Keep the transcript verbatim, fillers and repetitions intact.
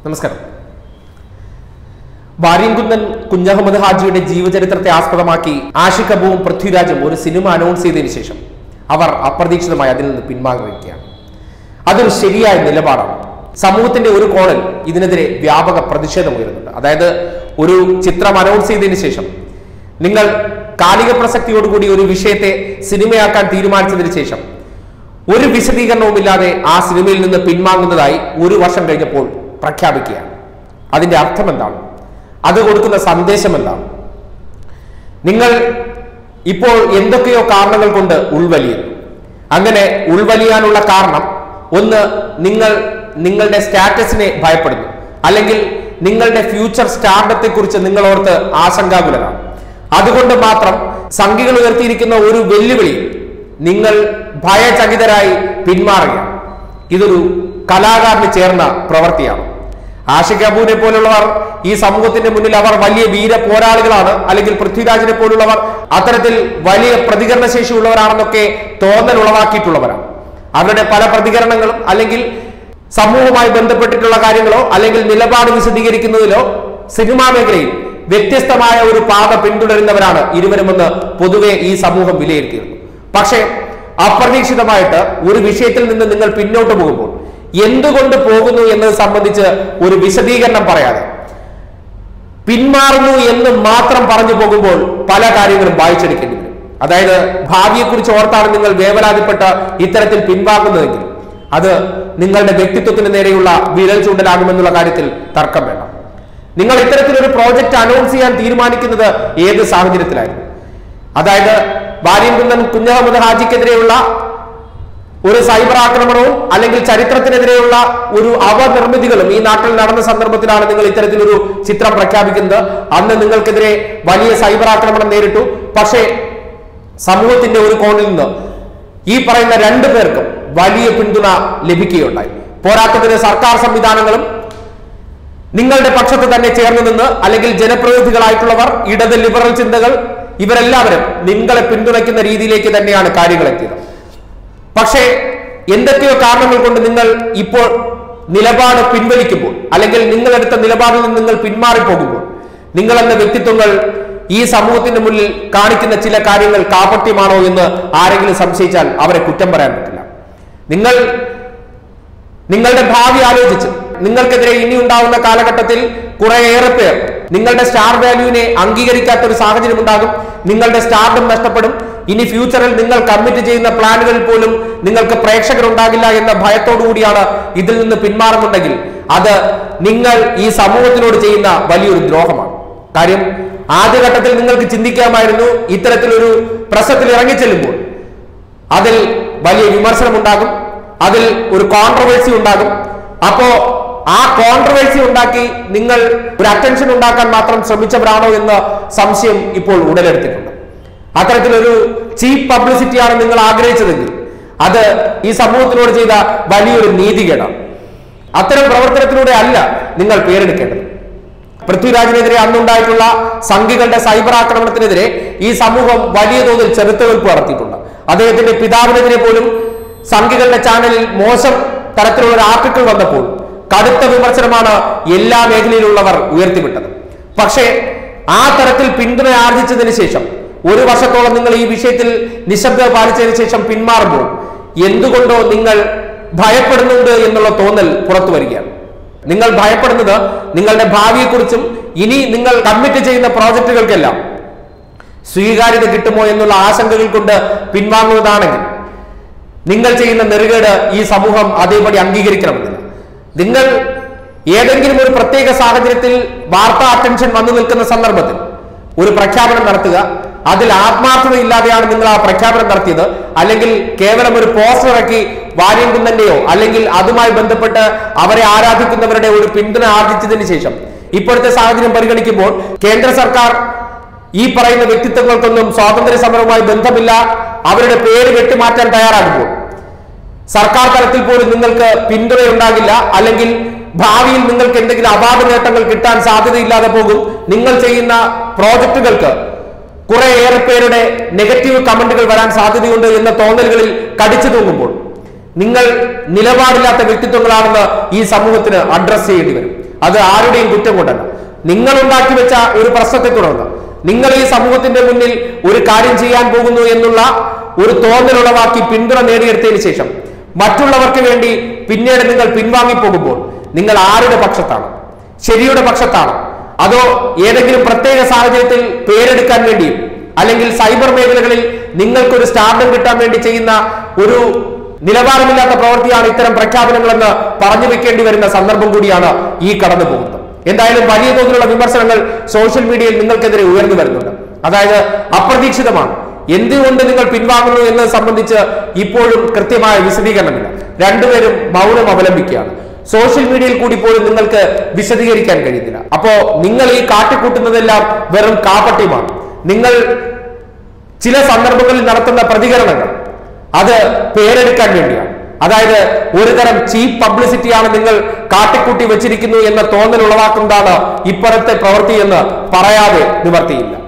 നമസ്കാരം. വാര്യംകുന്നൻ കുഞ്ഞഹമ്മദ് ഹാജിയുടെ ജീവചരിത്രത്തെ ആസ്പദമാക്കി ആഷിഖ് അബുവും പൃഥ്വിരാജും ഒരു സിനിമ അനൗൺസ് ചെയ്തതിനു ശേഷം അവർ അപ്രതീക്ഷിതമായി അതിൽ നിന്ന് പിന്മാറുകയാണ്. അതൊരു ശരിയായ നിലപാടാണ്. സമൂഹത്തിന്റെ ഒരു കോണിൽ ഇതിനെതിരെ വ്യാപക പ്രതിഷേധം ഉയരുന്നുണ്ട്. അതായത് ഒരു ചിത്രം അനൗൺസ് ചെയ്തതിനു ശേഷം നിങ്ങൾ കാലിക പ്രസക്തിയോടുകൂടി ഒരു വിഷയത്തെ സിനിമയാക്കാൻ തീരുമാനിച്ചതിന് ശേഷം ഒരു വിശദീകരണവുമില്ലാതെ ആ സിനിമയിൽ നിന്ന് പിന്മാങ്ങുന്നതായി ഒരു വർഷം കഴിഞ്ഞപ്പോൾ പ്രഖ്യാപിക്കുകയാണ്. അതിന്റെ അർത്ഥം എന്താണ്? അത് കൊടുക്കുന്ന സന്ദേശം എന്താണ്? നിങ്ങൾ ഇപ്പോൾ എന്തൊക്കെയോ കാരണങ്ങൾ കൊണ്ട് ഉൾവലിയുന്നു. അങ്ങനെ ഉൾവലിയാനുള്ള കാരണം ഒന്ന്, നിങ്ങൾ നിങ്ങളുടെ സ്റ്റാറ്റസിനെ ഭയപ്പെടുന്നു, അല്ലെങ്കിൽ നിങ്ങളുടെ ഫ്യൂച്ചർ സ്റ്റാർഡത്തെ കുറിച്ച് നിങ്ങൾ ഓർത്ത് ആശങ്കാകുലരാണ്. അതുകൊണ്ട് മാത്രം സംഘികൾ ഉയർത്തിയിരിക്കുന്ന ഒരു വെല്ലുവിളി നിങ്ങൾ ഭയചകിതരായി പിന്മാറുകയാണ്. ഇതൊരു കലാകാരന് ചേർന്ന പ്രവൃത്തിയാണ്. ആഷിഖ് അബുവിനെ പോലുള്ളവർ ഈ സമൂഹത്തിന്റെ മുന്നിൽ അവർ വലിയ വീര പോരാളികളാണ്, അല്ലെങ്കിൽ പൃഥ്വിരാജിനെ പോലുള്ളവർ അത്തരത്തിൽ വലിയ പ്രതികരണശേഷിയുള്ളവരാണെന്നൊക്കെ തോന്നൽ ഉളവാക്കിയിട്ടുള്ളവരാണ്. അവരുടെ പല പ്രതികരണങ്ങളും അല്ലെങ്കിൽ സമൂഹവുമായി ബന്ധപ്പെട്ടിട്ടുള്ള കാര്യങ്ങളോ അല്ലെങ്കിൽ നിലപാട് വിശദീകരിക്കുന്നതിലോ സിനിമാ മേഖലയിൽ വ്യത്യസ്തമായ ഒരു പാത പിന്തുടരുന്നവരാണ് ഇരുവരുമെന്ന് പൊതുവെ ഈ സമൂഹം വിലയിരുത്തിയിരുന്നു. പക്ഷേ അപ്രതീക്ഷിതമായിട്ട് ഒരു വിഷയത്തിൽ നിന്ന് നിങ്ങൾ പിന്നോട്ട് പോകുമ്പോൾ എന്തുകൊണ്ട് പോകുന്നു എന്നത് സംബന്ധിച്ച് ഒരു വിശദീകരണം പറയാതെ പിന്മാറുന്നു എന്ന് മാത്രം പറഞ്ഞു പോകുമ്പോൾ പല കാര്യങ്ങളും വായിച്ചെടുക്കേണ്ടി വരും. അതായത് ഭാവിയെക്കുറിച്ച് ഓർത്താണ് നിങ്ങൾ വേവലാതിപ്പെട്ട് ഇത്തരത്തിൽ പിൻവാങ്ങുന്നതെങ്കിൽ അത് നിങ്ങളുടെ വ്യക്തിത്വത്തിന് നേരെയുള്ള വിരൽ ചൂണ്ടലാകുമെന്നുള്ള കാര്യത്തിൽ തർക്കം വേണ്ട. നിങ്ങൾ ഇത്തരത്തിലൊരു പ്രോജക്റ്റ് അനൗൺസ് ചെയ്യാൻ തീരുമാനിക്കുന്നത് ഏത് സാഹചര്യത്തിലായിരുന്നു? അതായത് വാര്യംകുന്നൻ കുഞ്ഞഹമ്മദ് ഹാജിക്കെതിരെയുള്ള ഒരു സൈബർ ആക്രമണവും അല്ലെങ്കിൽ ചരിത്രത്തിനെതിരെയുള്ള ഒരു അവനിർമ്മിതികളും ഈ നാട്ടിൽ നടന്ന സന്ദർഭത്തിലാണ് നിങ്ങൾ ഇത്തരത്തിലൊരു ചിത്രം പ്രഖ്യാപിക്കുന്നത്. അന്ന് നിങ്ങൾക്കെതിരെ വലിയ സൈബർ ആക്രമണം നേരിട്ടു. പക്ഷേ സമൂഹത്തിന്റെ ഒരു കോണിൽ നിന്ന് ഈ പറയുന്ന രണ്ടു പേർക്കും വലിയ പിന്തുണ ലഭിക്കുകയുണ്ടായി. പോരാട്ടത്തിന് സർക്കാർ സംവിധാനങ്ങളും നിങ്ങളുടെ പക്ഷത്ത് തന്നെ ചേർന്ന് നിന്ന്, അല്ലെങ്കിൽ ജനപ്രതിനിധികളായിട്ടുള്ളവർ, ഇടത് ലിബറൽ ചിന്തകൾ, ഇവരെല്ലാവരും നിങ്ങളെ പിന്തുണയ്ക്കുന്ന രീതിയിലേക്ക് തന്നെയാണ് കാര്യങ്ങൾ എത്തിയത്. പക്ഷേ എന്തൊക്കെയോ കാരണങ്ങൾ കൊണ്ട് നിങ്ങൾ ഇപ്പോൾ നിലപാട് പിൻവലിക്കുമ്പോൾ, അല്ലെങ്കിൽ നിങ്ങളെടുത്ത നിലപാടിൽ നിന്ന് നിങ്ങൾ പിന്മാറിപ്പോകുമ്പോൾ, നിങ്ങളെന്ന വ്യക്തിത്വങ്ങൾ ഈ സമൂഹത്തിന്റെ മുന്നിൽ കാണിക്കുന്ന ചില കാര്യങ്ങൾ കാപട്യമാണോ എന്ന് ആരെങ്കിലും സംശയിച്ചാൽ അവരെ കുറ്റം പറയാൻ പറ്റില്ല. നിങ്ങൾ നിങ്ങളുടെ ഭാവി ആലോചിച്ച് നിങ്ങൾക്കെതിരെ ഇനി ഉണ്ടാവുന്ന കാലഘട്ടത്തിൽ കുറേയേറെ പേർ നിങ്ങളുടെ സ്റ്റാർ വാല്യൂവിനെ അംഗീകരിക്കാത്ത ഒരു സാഹചര്യം ഉണ്ടാകും. നിങ്ങളുടെ സ്റ്റാർഡം നഷ്ടപ്പെടും. ഇനി ഫ്യൂച്ചറിൽ നിങ്ങൾ കമ്മിറ്റ് ചെയ്യുന്ന പ്ലാനുകളിൽ പോലും നിങ്ങൾക്ക് പ്രേക്ഷകർ ഉണ്ടാകില്ല എന്ന ഭയത്തോടു കൂടിയാണ് ഇതിൽ നിന്ന് പിന്മാറുന്നുണ്ടെങ്കിൽ അത് നിങ്ങൾ ഈ സമൂഹത്തിനോട് ചെയ്യുന്ന വലിയൊരു ദ്രോഹമാണ്. കാര്യം ആദ്യഘട്ടത്തിൽ നിങ്ങൾക്ക് ചിന്തിക്കാമായിരുന്നു, ഇത്തരത്തിലൊരു പ്രശ്നത്തിൽ ഇറങ്ങിച്ചെല്ലുമ്പോൾ അതിൽ വലിയ വിമർശനം ഉണ്ടാകും, അതിൽ ഒരു കോൺട്രവേഴ്സി ഉണ്ടാകും. അപ്പോ ആ കോൺട്രവേഴ്സി ഉണ്ടാക്കി നിങ്ങൾ ഒരു അറ്റൻഷൻ ഉണ്ടാക്കാൻ മാത്രം ശ്രമിച്ചവരാണോ എന്ന സംശയം ഇപ്പോൾ ഉടലെടുത്തിട്ടുണ്ട്. അത്തരത്തിലൊരു ചീപ്പ് പബ്ലിസിറ്റിയാണ് നിങ്ങൾ ആഗ്രഹിച്ചതെങ്കിൽ അത് ഈ സമൂഹത്തിനോട് ചെയ്ത വലിയൊരു നീതികേടാണ്. അത്തരം പ്രവർത്തനത്തിലൂടെ അല്ല നിങ്ങൾ പേരെടുക്കേണ്ടത്. പൃഥ്വിരാജിനെതിരെ അന്നുണ്ടായിട്ടുള്ള സംഘികളുടെ സൈബർ ആക്രമണത്തിനെതിരെ ഈ സമൂഹം വലിയ തോതിൽ ചെറുത്തുനിൽപ്പ് നടത്തിയിട്ടുണ്ട്. അദ്ദേഹത്തിന്റെ പിതാവിനെതിരെ പോലും സംഘികളുടെ ചാനലിൽ മോശം തരത്തിലുള്ള ഒരു ആർട്ടിക്കിൾ വന്നപ്പോൾ കടുത്ത വിമർശനമാണ് എല്ലാ മേഖലയിലുള്ളവർ ഉയർത്തിവിട്ടത്. പക്ഷേ ആ തരത്തിൽ പിന്തുണ ആർജിച്ചതിന് ശേഷം ഒരു വർഷത്തോളം നിങ്ങൾ ഈ വിഷയത്തിൽ നിശബ്ദത പാലിച്ചതിന് ശേഷം പിന്മാറുമ്പോൾ എന്തുകൊണ്ടോ നിങ്ങൾ ഭയപ്പെടുന്നുണ്ട് എന്നുള്ള തോന്നൽ പുറത്തു വരികയാണ്. നിങ്ങൾ ഭയപ്പെടുന്നത് നിങ്ങളുടെ ഭാവിയെക്കുറിച്ചും ഇനി നിങ്ങൾ കമ്മിറ്റ് ചെയ്യുന്ന പ്രോജക്റ്റുകൾക്കെല്ലാം സ്വീകാര്യത കിട്ടുമോ എന്നുള്ള ആശങ്കകൾ കൊണ്ട് പിൻവാങ്ങുന്നതാണെങ്കിൽ നിങ്ങൾ ചെയ്യുന്ന നെറുകേട് ഈ സമൂഹം അതേപടി അംഗീകരിക്കണമെന്നില്ല. നിങ്ങൾ ഏതെങ്കിലും ഒരു പ്രത്യേക സാഹചര്യത്തിൽ വാർത്താ അറ്റൻഷൻ വന്നു നിൽക്കുന്ന സന്ദർഭത്തിൽ ഒരു പ്രഖ്യാപനം നടത്തുക, അതിൽ ആത്മാർത്ഥതയില്ലാതെയാണ് നിങ്ങൾ ആ പ്രഖ്യാപനം നടത്തിയത്, അല്ലെങ്കിൽ കേവലം ഒരു പോസ്റ്റർ ഇറക്കി വാര്യംകുന്നന്റെയോ അല്ലെങ്കിൽ അതുമായി ബന്ധപ്പെട്ട് അവരെ ആരാധിക്കുന്നവരുടെ ഒരു പിന്തുണ ആർജിച്ചതിന് ശേഷം ഇപ്പോഴത്തെ സാഹചര്യം പരിഗണിക്കുമ്പോൾ കേന്ദ്ര സർക്കാർ ഈ പറയുന്ന വ്യക്തിത്വങ്ങൾക്കൊന്നും സ്വാതന്ത്ര്യ സമരവുമായി ബന്ധമില്ല, അവരുടെ പേര് വെട്ടിമാറ്റാൻ തയ്യാറാകുമ്പോൾ സർക്കാർ തലത്തിൽ പോലും നിങ്ങൾക്ക് പിന്തുണയുണ്ടാകില്ല, അല്ലെങ്കിൽ ഭാവിയിൽ നിങ്ങൾക്ക് എന്തെങ്കിലും അപാക നേട്ടങ്ങൾ കിട്ടാൻ സാധ്യതയില്ലാതെ പോകും. നിങ്ങൾ ചെയ്യുന്ന പ്രോജക്റ്റുകൾക്ക് കുറേയേറെ പേരുടെ നെഗറ്റീവ് കമന്റുകൾ വരാൻ സാധ്യതയുണ്ട് എന്ന തോന്നലുകളിൽ കടിച്ചു തൂങ്ങുമ്പോൾ നിങ്ങൾ നിലപാടില്ലാത്ത വ്യക്തിത്വങ്ങളാണെന്ന് ഈ സമൂഹത്തിന് അഡ്രസ് ചെയ്യേണ്ടി വരും. അത് ആരുടെയും കുറ്റം കൊണ്ടല്ല. നിങ്ങൾ ഉണ്ടാക്കി വെച്ച ഒരു പ്രശ്നത്തെ തുടർന്ന് നിങ്ങൾ ഈ സമൂഹത്തിന്റെ മുന്നിൽ ഒരു കാര്യം ചെയ്യാൻ പോകുന്നു എന്നുള്ള ഒരു തോന്നലുളവാക്കി പിന്തുണ നേടിയെടുത്തതിന് ശേഷം മറ്റുള്ളവർക്ക് വേണ്ടി പിന്നീട് നിങ്ങൾ പിൻവാങ്ങിപ്പോകുമ്പോൾ നിങ്ങൾ ആരുടെ പക്ഷത്താണ്? ശരിയുടെ പക്ഷത്താണ്? അതോ ഏതെങ്കിലും പ്രത്യേക സാഹചര്യത്തിൽ പേരെടുക്കാൻ വേണ്ടിയും അല്ലെങ്കിൽ സൈബർ മേഖലകളിൽ നിങ്ങൾക്കൊരു സ്റ്റാർഡം കിട്ടാൻ വേണ്ടി ചെയ്യുന്ന ഒരു നിലവാരമില്ലാത്ത പ്രവൃത്തിയാണ് ഇത്തരം പ്രഖ്യാപനങ്ങളെന്ന് പറഞ്ഞു വെക്കേണ്ടി വരുന്ന സന്ദർഭം കൂടിയാണ് ഈ കടന്നു പോകുന്നത്. എന്തായാലും വലിയ തോതിലുള്ള വിമർശനങ്ങൾ സോഷ്യൽ മീഡിയയിൽ നിങ്ങൾക്കെതിരെ ഉയർന്നു വരുന്നുണ്ട്. അതായത് അപ്രതീക്ഷിതമാണ്. എന്തുകൊണ്ട് നിങ്ങൾ പിൻവാങ്ങുന്നു എന്നത് സംബന്ധിച്ച് ഇപ്പോഴും കൃത്യമായ വിശദീകരണമില്ല. രണ്ടുപേരും മൗനം അവലംബിക്കുകയാണ്. സോഷ്യൽ മീഡിയയിൽ കൂടി പോലും നിങ്ങൾക്ക് വിശദീകരിക്കാൻ കഴിയുന്നില്ല. അപ്പോ നിങ്ങൾ ഈ കാട്ടിക്കൂട്ടുന്നതെല്ലാം വെറും കാപട്യമാണ്. നിങ്ങൾ ചില സന്ദർഭങ്ങളിൽ നടത്തുന്ന പ്രതികരണങ്ങൾ അത് പേരെടുക്കാൻ വേണ്ടിയാണ്. അതായത് ഒരുതരം ചീപ്പ് പബ്ലിസിറ്റിയാണ് നിങ്ങൾ കാട്ടിക്കൂട്ടി വെച്ചിരിക്കുന്നു എന്ന തോന്നൽ ഉളവാക്കുന്നതാണ് ഇപ്പോഴത്തെ പ്രവൃത്തി എന്ന് പറയാതെ നിവർത്തിയില്ല.